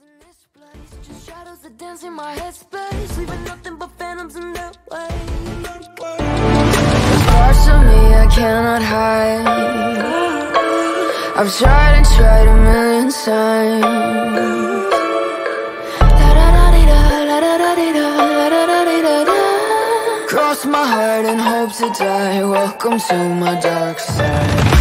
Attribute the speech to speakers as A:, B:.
A: Just shadows that dance in my headspace, leaving nothing but phantoms in their way. There's parts of me I cannot hide. I've tried and tried a million times. Cross my heart and hope to die. Welcome to my dark side.